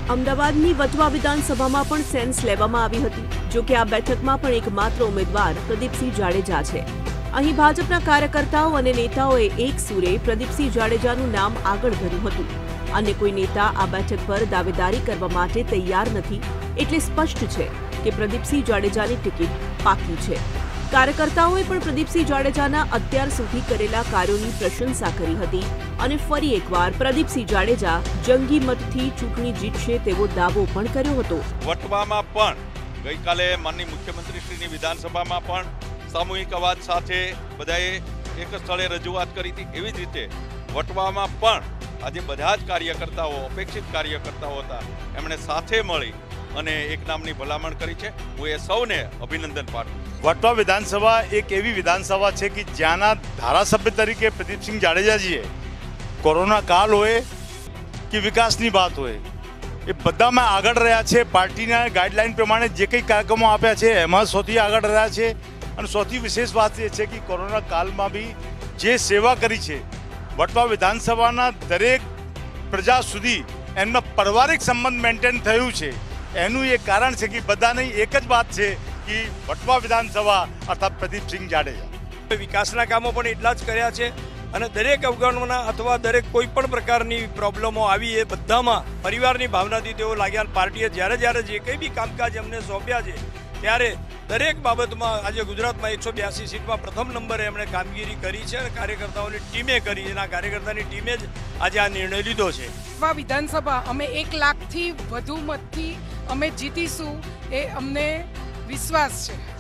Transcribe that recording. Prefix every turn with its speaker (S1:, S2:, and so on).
S1: અમદાવાદની વટવા વિધાનસભામાં પણ સેન્સ લેવામાં આવી હતી। જો કે આ બેઠકમાં પણ એકમાત્ર ઉમેદવાર પ્રદીપસિંહ જાડેજા છે। અહીં ભાજપના કાર્યકર્તાઓ અને નેતાઓએ એક સૂરે પ્રદીપસિંહ જાડેજાનું નામ આગળ ધર્યું હતું। અન્ય કોઈ નેતા આ બેઠક પર દાવેદારી કરવા માટે તૈયાર નથી, એટલે સ્પષ્ટ છે કે પ્રદીપસિંહ જાડેજાની ટિકિટ પાકી છે। કાર્યકર્તાઓએ પણ પ્રદીપસિંહ જાડેજાના અત્યાર સુધી કરેલા કાર્યોની પ્રશંસા કરી હતી અને ફરી એકવાર પ્રદીપસિંહ જાડેજા જંગી મતથી ચૂંટણી જીતશે તેવો દાવો પણ કર્યો હતો।
S2: વટવામાં પણ ગઈકાલે માનનીય મુખ્યમંત્રીશ્રીની વિધાનસભામાં પણ સામૂહિક અવાજ સાથે બધાએ એક સ્થળે રજૂઆત કરી હતી। એવી જ રીતે વટવામાં પણ આજે બધા જ કાર્યકર્તાઓ, અપેક્ષિત કાર્યકર્તાઓ હતા, એમણે સાથે મળી અને એક નામની ભલામણ કરી છે। હું એ સૌને અભિનંદન પાઠવું।
S3: વટવા વિધાનસભા એક એવી વિધાનસભા છે કે જ્યાંના ધારાસભ્ય તરીકે પ્રદીપસિંહ જાડેજાજીએ કોરોના કાળ હોય કે વિકાસની વાત હોય એ બધામાં આગળ રહ્યા છે। પાર્ટીના ગાઈડલાઈન પ્રમાણે જે કંઈ કાર્યક્રમો આપ્યા છે એમાં સૌથી આગળ રહ્યા છે અને સૌથી વિશેષ વાત એ છે કે કોરોના કાળમાં બી જે સેવા કરી છે વટવા વિધાનસભાના દરેક પ્રજા સુધી એમનો પારિવારિક સંબંધ મેન્ટેન થયું છે। એનું એક કારણ છે કે બધાની એક જ વાત છે કે વટવા વિધાનસભા અર્થાત પ્રદીપસિંહ જાડેજા
S4: વિકાસના કામો પણ એટલા જ કર્યા છે અને દરેક અવગણના અથવા દરેક કોઈ પણ પ્રકારની પ્રોબ્લેમો આવી એ બધામાં પરિવારની ભાવનાથી તેઓ લાગ્યા। પાર્ટીએ જ્યારે જે કંઈ બી કામકાજ એમને સોંપ્યા છે ત્યારે દરેક બાબતમાં આજે ગુજરાતમાં 182 સીટમાં પ્રથમ નંબરે એમણે કામગીરી કરી છે અને કાર્યકર્તાઓની ટીમે કરી છે। આ કાર્યકર્તાની ટીમે જ આજે આ નિર્ણય લીધો છે।
S5: વિધાનસભા અમે 1 લાખથી વધુ મતથી અમે જીતીશું એ અમને વિશ્વાસ છે।